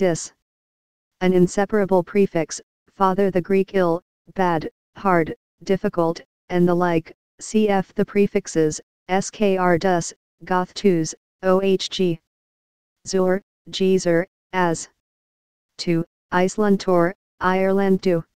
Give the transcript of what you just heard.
dis. An inseparable prefix, father the Greek ill, bad, hard, difficult, and the like, cf. the prefixes, skr dus, goth tus, ohg. Zur, geezer, as. To, Iceland tor, Ireland do.